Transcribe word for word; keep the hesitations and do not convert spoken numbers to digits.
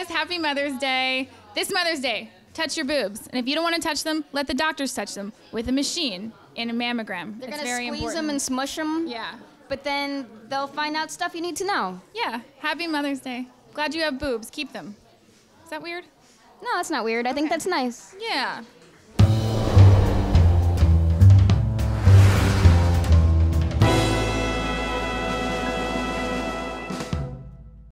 guys, happy Mother's Day. This Mother's Day, touch your boobs. And if you don't want to touch them, let the doctors touch them with a machine and a mammogram. They're it's gonna very squeeze important. them and smush them. Yeah. But then they'll find out stuff you need to know. Yeah, happy Mother's Day. Glad you have boobs. Keep them. Is that weird? No, that's not weird. I think Okay. that's nice. Yeah.